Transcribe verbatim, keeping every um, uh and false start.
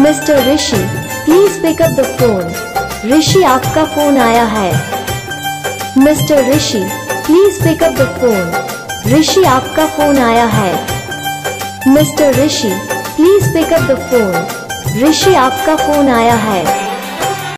Mister Rishi please pick up the phone. Rishi आपका phone आया है। Mister Rishi please pick up the phone. Rishi आपका phone आया है। Mister Rishi please pick up the phone. Rishi आपका फोन आया है।